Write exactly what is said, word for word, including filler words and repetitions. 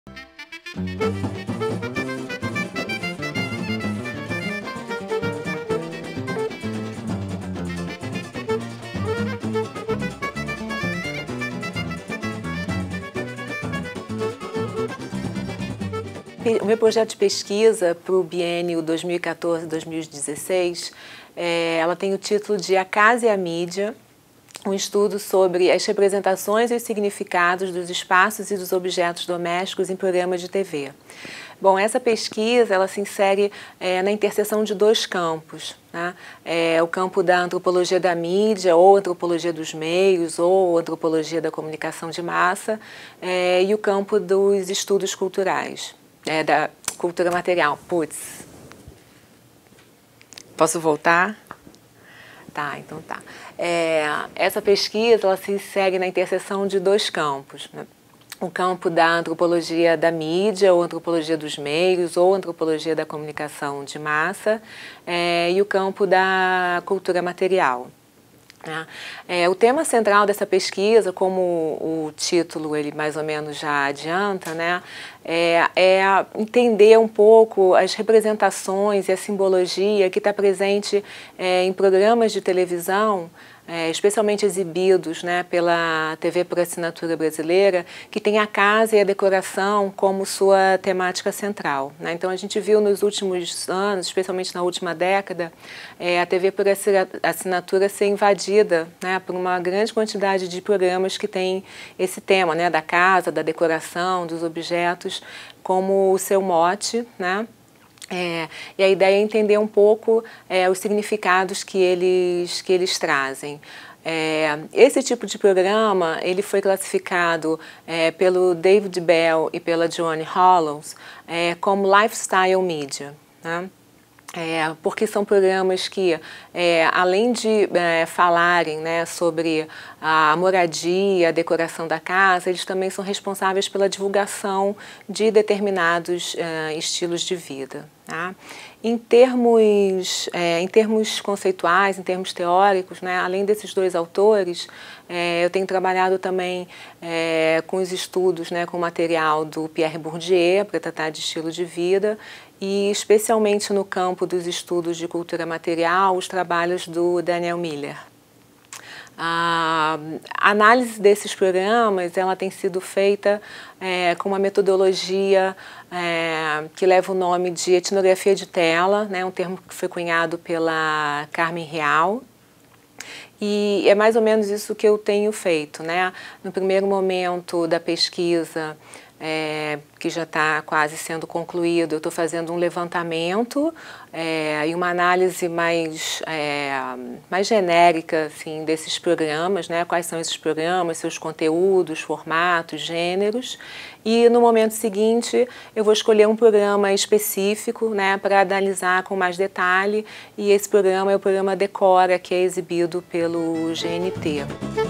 O meu projeto de pesquisa para o biênio dois mil e quatorze a dois mil e dezesseis, é, ela tem o título de A Casa e a Mídia, um estudo sobre as representações e os significados dos espaços e dos objetos domésticos em programas de T V. Bom, essa pesquisa ela se insere é, na interseção de dois campos, né? É, o campo da antropologia da mídia, ou antropologia dos meios, ou antropologia da comunicação de massa, é, e o campo dos estudos culturais. É, da cultura material. Putz. Posso voltar? Tá, então tá. É, essa pesquisa ela se segue na interseção de dois campos, né? O campo da antropologia da mídia, ou antropologia dos meios, ou antropologia da comunicação de massa, é, e o campo da cultura material. É, o tema central dessa pesquisa, como o título ele mais ou menos já adianta, né, é, é entender um pouco as representações e a simbologia que está presente é, em programas de televisão, é, especialmente exibidos, né, pela T V por assinatura brasileira, que tem a casa e a decoração como sua temática central, né? Então a gente viu nos últimos anos, especialmente na última década, é, a T V por assinatura ser invadida, né, por uma grande quantidade de programas que tem esse tema, né, da casa, da decoração, dos objetos como o seu mote, né? É, e a ideia é entender um pouco é, os significados que eles, que eles trazem. É, esse tipo de programa ele foi classificado é, pelo David Bell e pela Joanne Hollows é, como lifestyle media, né? É, porque são programas que, é, além de é, falarem, né, sobre a moradia, a decoração da casa, eles também são responsáveis pela divulgação de determinados é, estilos de vida. Tá? Em termos, é, em termos conceituais, em termos teóricos, né, além desses dois autores, é, eu tenho trabalhado também é, com os estudos, né, com o material do Pierre Bourdieu, para tratar de estilo de vida, e especialmente no campo dos estudos de cultura material, os trabalhos do Daniel Miller. A análise desses programas ela tem sido feita é, com uma metodologia é, que leva o nome de etnografia de tela, né, um termo que foi cunhado pela Carmen Real. E é mais ou menos isso que eu tenho feito, né? No primeiro momento da pesquisa, é, que já está quase sendo concluído, eu estou fazendo um levantamento é, e uma análise mais, é, mais genérica assim, desses programas, né? Quais são esses programas, seus conteúdos, formatos, gêneros. E no momento seguinte eu vou escolher um programa específico, né, para analisar com mais detalhe, e esse programa é o programa Decora, que é exibido pelo G N T.